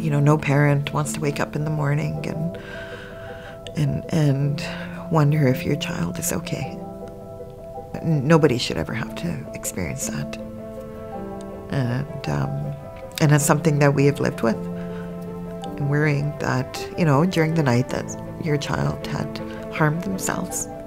you know, no parent wants to wake up in the morning and wonder if your child is okay. Nobody should ever have to experience that. And it's something that we have lived with. And worrying that, you know, during the night that your child had harmed themselves.